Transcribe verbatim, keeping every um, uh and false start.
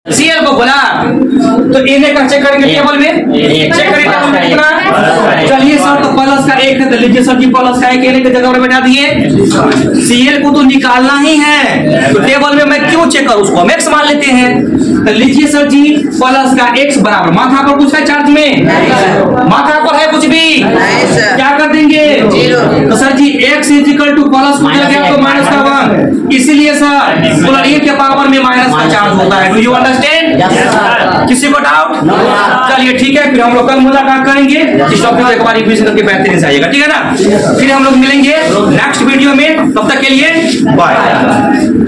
CL को बोला तो इन्हें का चेक करेंगे टेबल में, चेक करेंगे टेबल में कितना। चलिए सर, तो प्लस का एक है, तो लीजिए सर जी प्लस का एक इन्हें की जगह पर बैठा दिए। सीएल को तो निकालना ही है, तो टेबल में मैं क्यों चेक करूं, उसको हम एक्स मान लेते हैं। तो लीजिए सर जी प्लस का एक्स बराबर माथा पर कुछ है चार्ज में, माथा पर है कुछ भी, क्या कर देंगे तो sir ji x is equal to plus को गया तो माइनस का वन, इसीलिए सर बोला ए के पावर में माइनस का चार्ज होता है। Do you understand? किसी को डाउट? चलिए ठीक है, फिर हम लोग कल मुलाकात करेंगे, इस टॉपिक को एक बार रिवीजन करके बेहतरीन से आइएगा, ठीक है ना। फिर हम लोग मिलेंगे नेक्स्ट वीडियो में, तब तक के लिए बाय।